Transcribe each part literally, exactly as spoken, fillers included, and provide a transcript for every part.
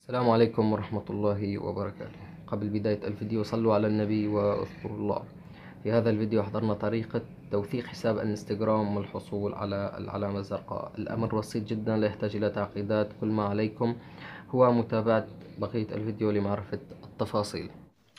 السلام عليكم ورحمة الله وبركاته. قبل بداية الفيديو صلوا على النبي واذكروا الله. في هذا الفيديو حضرنا طريقة توثيق حساب الانستغرام والحصول على العلامة الزرقاء. الأمر بسيط جدا، لا يحتاج إلى تعقيدات. كل ما عليكم هو متابعة بقية الفيديو لمعرفة التفاصيل.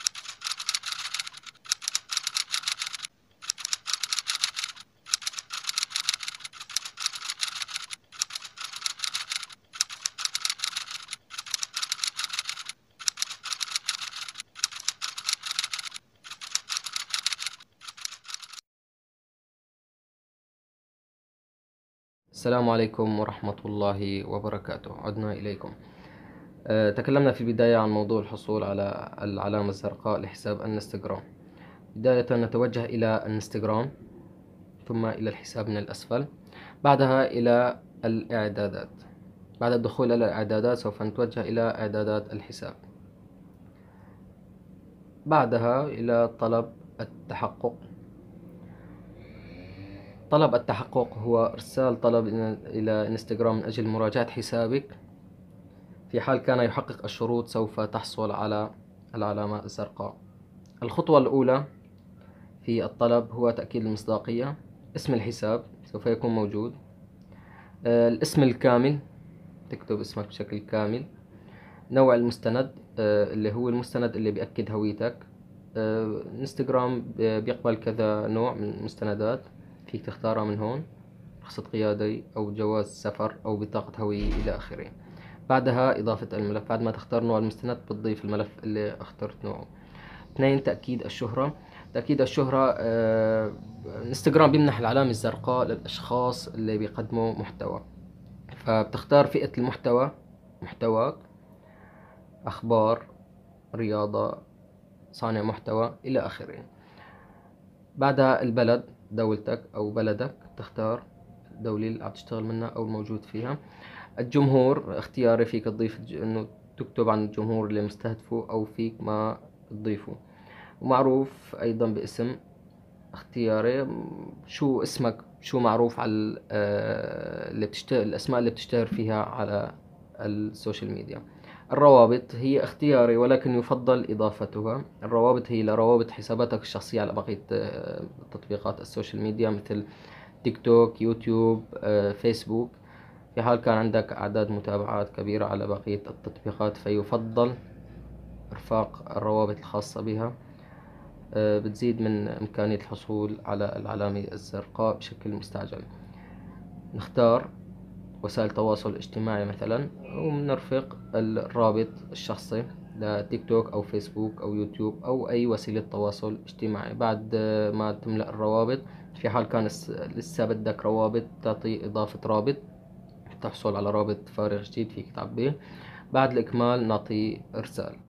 السلام عليكم ورحمة الله وبركاته. عدنا إليكم. أه تكلمنا في البداية عن موضوع الحصول على العلامة الزرقاء لحساب الانستغرام. بداية نتوجه إلى الانستغرام، ثم إلى الحساب من الأسفل، بعدها إلى الإعدادات. بعد الدخول إلى الإعدادات سوف نتوجه إلى إعدادات الحساب، بعدها إلى طلب التحقق. طلب التحقق هو إرسال طلب إلى انستغرام من أجل مراجعة حسابك. في حال كان يحقق الشروط سوف تحصل على العلامة الزرقاء. الخطوة الأولى في الطلب هو تأكيد المصداقية. اسم الحساب سوف يكون موجود، الاسم الكامل، تكتب اسمك بشكل كامل. نوع المستند اللي هو المستند اللي بيأكد هويتك. انستغرام بيقبل كذا نوع من المستندات، فيك تختارها من هون: رخصة قيادة أو جواز سفر أو بطاقة هوية إلى آخره. بعدها إضافة الملف. بعد ما تختار نوع المستند بتضيف الملف اللي اخترت نوعه. اثنين، تأكيد الشهرة. تأكيد الشهرة، آه، انستغرام بيمنح العلامة الزرقاء للأشخاص اللي بيقدموا محتوى، فبتختار فئة المحتوى، محتواك أخبار، رياضة، صانع محتوى إلى آخره. بعدها البلد، دولتك أو بلدك، تختار الدولة اللي عم تشتغل منها أو الموجود فيها. الجمهور اختياري، فيك تضيف إنه تكتب عن الجمهور اللي مستهدفه أو فيك ما تضيفه. ومعروف أيضا باسم اختياري، شو اسمك، شو معروف على اللي بتشتهر، الأسماء اللي بتشتهر فيها على السوشيال ميديا. الروابط هي اختياري ولكن يفضل إضافتها. الروابط هي لروابط حساباتك الشخصية على بقية تطبيقات السوشيال ميديا مثل تيك توك، يوتيوب، فيسبوك. في حال كان عندك أعداد متابعات كبيرة على بقية التطبيقات فيفضل إرفاق الروابط الخاصة بها، بتزيد من إمكانية الحصول على العلامة الزرقاء بشكل مستعجل. نختار وسائل التواصل الاجتماعي مثلا، وبنرفق الرابط الشخصي لتيك توك أو فيسبوك أو يوتيوب أو أي وسيلة تواصل اجتماعي. بعد ما تملأ الروابط، في حال كان لسه بدك روابط تعطي إضافة رابط، تحصل على رابط فارغ جديد فيك تعبيه. بعد الإكمال نعطي إرسال.